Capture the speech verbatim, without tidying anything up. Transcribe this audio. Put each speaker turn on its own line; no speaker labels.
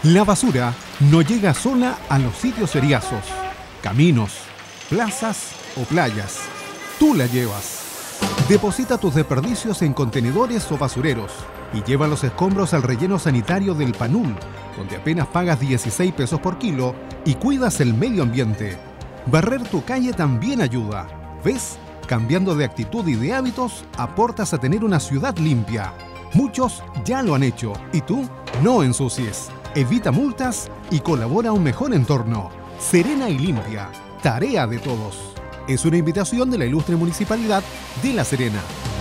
La basura no llega sola a los sitios eriazos, caminos, plazas o playas. Tú la llevas. Deposita tus desperdicios en contenedores o basureros y lleva los escombros al relleno sanitario del Panul, donde apenas pagas dieciséis pesos por kilo y cuidas el medio ambiente. Barrer tu calle también ayuda. ¿Ves? Cambiando de actitud y de hábitos, aportas a tener una ciudad limpia. Muchos ya lo han hecho y tú no ensucies. Evita multas y colabora a un mejor entorno. Serena y limpia. Tarea de todos. Es una invitación de la Ilustre Municipalidad de La Serena.